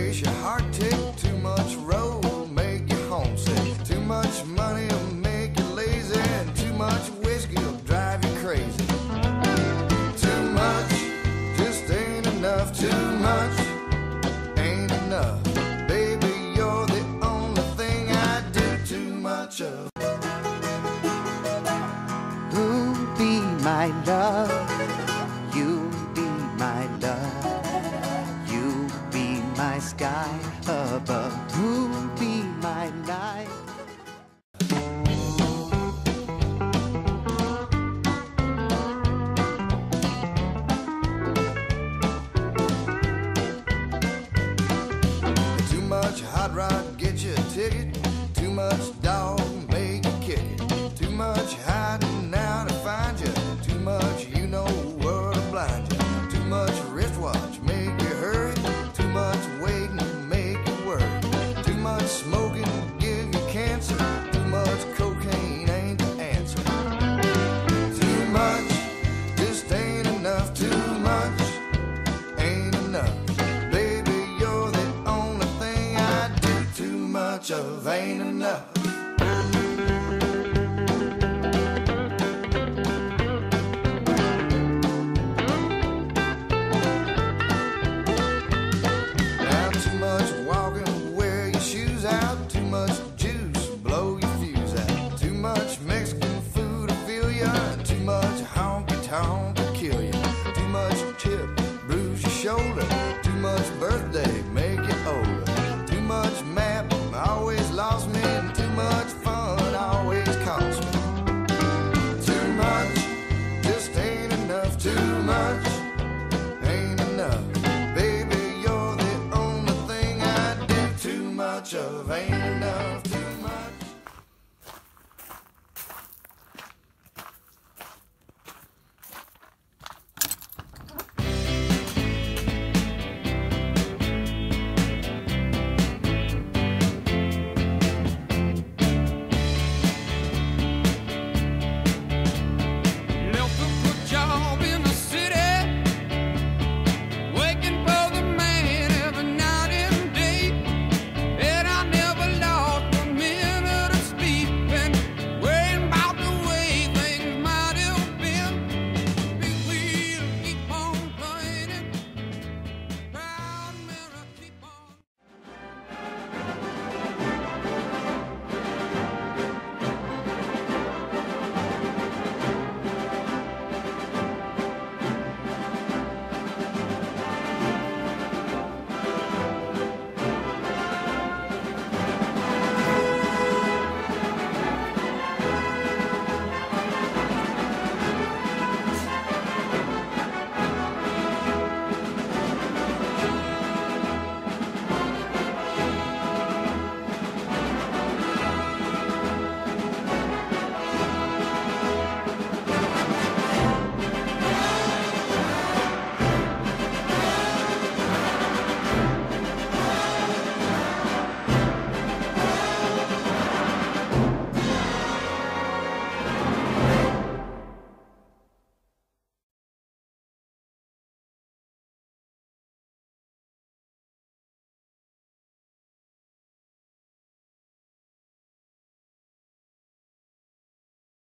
race your heart tick. Too much road make you homesick. Too much money will make you lazy, and too much whiskey will drive you crazy. Too much just ain't enough. Too much ain't enough. Baby, you're the only thing I do too much of. Who'll be my love? You'll be my love. You'll be my sky above. Who'll be my night? Too much hot rod get you a ticket. Too much dog make you kick it. Too much hiding out to find you. Too much you know what to blind you. Too much wristwatch make you hurry. Too much waiting make you worry. Too much smoking give you cancer. Too much cocaine ain't the answer. Too much just ain't enough. Too much ain't enough. Baby, you're the only thing I do too much of. Ain't enough. Now too much walking, wear your shoes out. Too much juice, blow your fuse out. Too much Mexican food to fill ya. Too much honky tonk to kill ya. Too much chip, bruise your shoulder. Too much birthday, make you older. Too much map, always lost me. And too much fun, always cost me. Too much just ain't enough. Too much ain't enough. Baby, you're the only thing I do too much of. Ain't